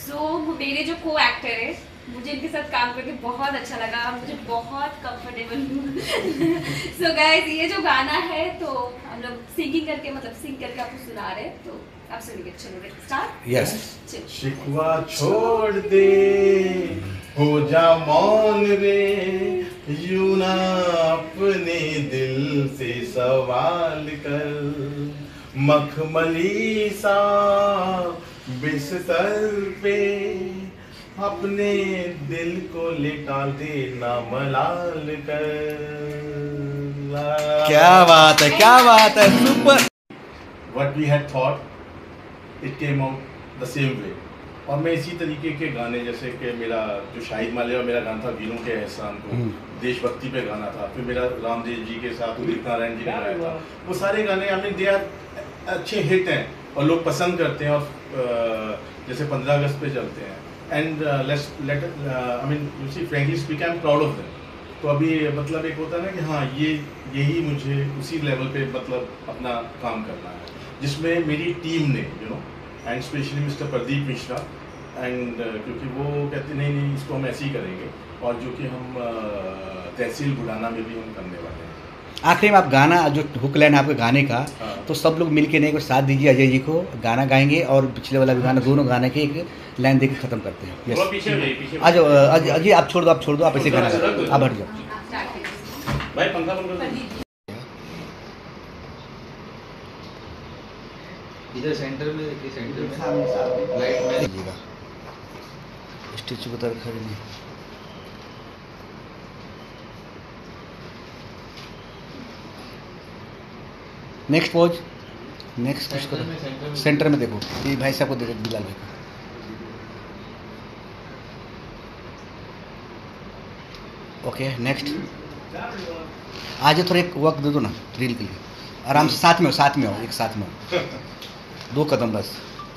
मेरे जो को एक्टर है, मुझे इनके साथ काम करके बहुत अच्छा लगा, मुझे बहुत कंफर्टेबल हूँ। सो गाइस, ये जो गाना है तो हम लोग सिंगिंग करके आपको सुना रहे हैं, तो आप सुनिए। चलो स्टार्ट। यस। शिकवा छोड़ दे, हो जा मौन रे, यूं ना अपने दिल से सवाल कर, मखमली सा बिस्तर पे अपने दिल को लेटा दे, ना मलाल कर। क्या बात है, क्या बात है, super. What we had thought, it came out the same way. और मैं इसी तरीके के गाने, जैसे कि मेरा जो शाहिद मालिया मेरा गाना था वीरों के एहसान को, देशभक्ति पे गाना था, फिर मेरा रामदेव जी के साथ उदित नारायण जी ने गाया था, वो सारे गाने हमने दिया, अच्छे हिट हैं और लोग पसंद करते हैं, और जैसे 15 अगस्त पे चलते हैं, and I mean you see frankly speak I am proud of them. तो अभी मतलब एक होता है ना कि हाँ, यही मुझे उसी लेवल पे मतलब अपना काम करना है, जिसमें मेरी टीम ने and specially mister Pradeep Mishra, and क्योंकि वो कहते नहीं इसको हम ऐसे ही करेंगे, और जो कि हम तहसील बुढ़ाना में भी हम करने वाले हैं। आखिरी में आप गाना जो हुक लाइन आपके गाने का, तो सब लोग मिलके नहीं को साथ दीजिए, अजय जी को गाना गाएंगे और पिछले वाला भी गाना, दोनों गाने के एक लाइन देकर खत्म करते हैं। यस, आ जाओ अजय, आप छोड़ दो, आप ऐसे गाना आप हट जाओ भाई, पंखा बंद कर दो। इधर सेंटर में देखिए, सेंटर में लाइट में दीजिएगा, स्टेचू को तरफ खड़े नहीं। नेक्स्ट पोज, नेक्स्ट कुछ करो, सेंटर में देखो, ये भाई साहब को देखो, बिलाल भाई को। ओके नेक्स्ट, आज थोड़ा एक वक्त दे दो ना रील के लिए, आराम से साथ में हो, एक साथ में हो, 2 कदम बस।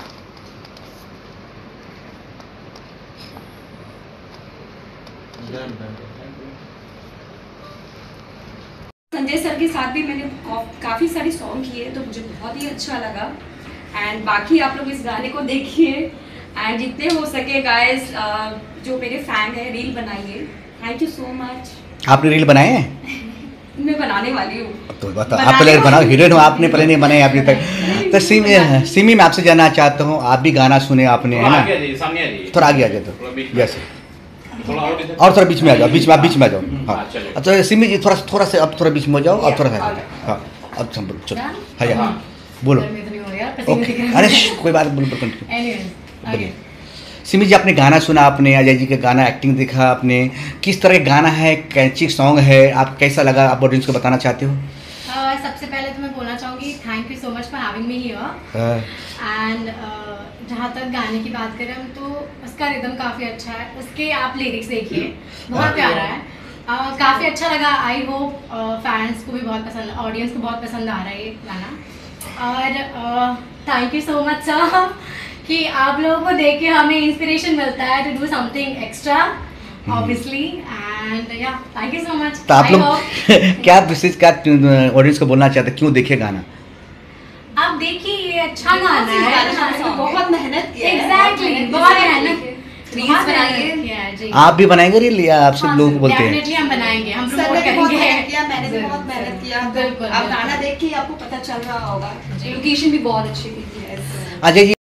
संजय सर के साथ भी मैंने काफ़ी सारी सॉन्ग किए, तो मुझे बहुत ही अच्छा लगा। एंड बाकी आप लोग इस गाने को देखिए, एंड जितने हो सके गाइस, जो मेरे फैन है, रील बनाइए। Thank you so much. आपने रील बनाए हैं? मैं बनाने वाली हूँ। तो बताओ, आप पहले बनाओ, हीरोइन हो, आपने पहले नहीं बनाए अभी तक। तो सिमी मैं आपसे जानना चाहता हूँ, आप भी गाना सुने आपने, है ना? थोड़ा आगे आ जाए तो, यस, और थोड़ा बीच में आ जाओ, बीच में आ जाओ। हाँ, अच्छा सिमी जी, थोड़ा सा अब थोड़ा बीच में हो जाओ, अब थोड़ा सा, हाँ अब चलो, हाँ बोलो। अरे कोई बात, बोलो बोलिए। सिमी जी, आपने गाना सुना, आपने अजय जी का गाना, एक्टिंग देखा आपने, किस तरह का गाना है, कैची सॉन्ग है, आप कैसा लगा, आप ऑडियंस को बताना चाहते हो? सबसे पहले तो मैं बोलना चाहूँगी thank you so much for having me here. And जहाँ तक गाने की बात करें हम, तो उसका रिदम काफ़ी अच्छा है, उसके आप लिरिक्स देखिए, बहुत प्यारा है, काफ़ी अच्छा लगा। आई होप फैंस को भी बहुत पसंद, ऑडियंस को बहुत पसंद आ रहा है ये गाना। और thank you so much sir कि आप लोगों को देख के हमें इंस्पिरेशन मिलता है to do something extra, obviously, and yeah thank you so much. तो आप लोग क्या विशेष, क्या ऑडियंस को बोलना चाहते हैं, क्यों देखे गाना? आप देखिए, ये अच्छा गाना है, बहुत मेहनत की है। एग्जैक्टली, बहुत मेहनत, रील्स बनाएंगे। आप भी बनाएंगे रील, या आप सब लोग बोलते हैं? डेफिनेटली हम बनाएंगे, हम सर ने प्रमोट बहुत करेंगे। मेहनत किया, मैंने भी बहुत मेहनत किया। बिल्कुल, आप गाना देख के आपको पता चल रहा होगा, लोकेशन भी बहुत अच्छी थी। अजय जी